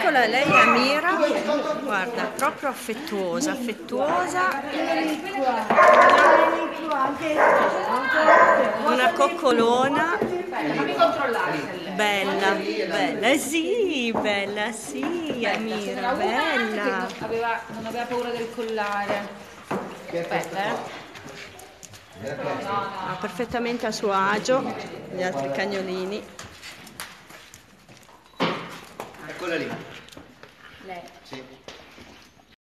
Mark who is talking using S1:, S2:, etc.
S1: eccola, lei è Amira, guarda, proprio affettuosa, affettuosa, una coccolona, bella, bella, sì, bella, sì, Amira, bella.
S2: Non aveva paura del collare. Aspetta,
S1: Ha perfettamente a suo agio gli altri cagnolini.
S3: Eccola lì.
S2: Lei.
S3: Sì.